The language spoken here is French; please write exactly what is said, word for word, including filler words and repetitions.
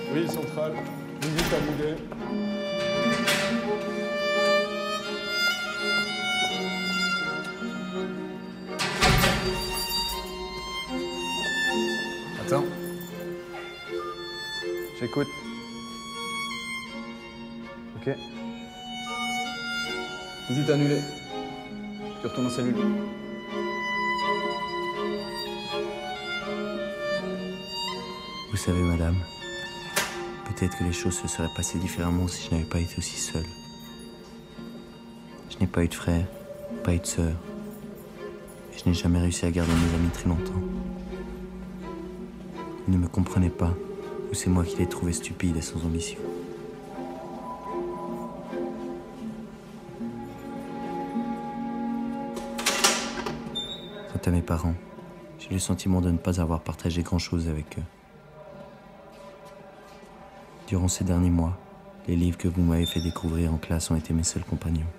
Oui, central. Visite à Bouguet. Attends. J'écoute. Ok. Visite annulée. Tu retournes en cellule. Vous savez, madame, peut-être que les choses se seraient passées différemment si je n'avais pas été aussi seul. Je n'ai pas eu de frère, pas eu de sœur. Et je n'ai jamais réussi à garder mes amis très longtemps. Ils ne me comprenaient pas, ou c'est moi qui les trouvais stupides et sans ambition. Quant à mes parents, j'ai le sentiment de ne pas avoir partagé grand-chose avec eux. Durant ces derniers mois, les livres que vous m'avez fait découvrir en classe ont été mes seuls compagnons.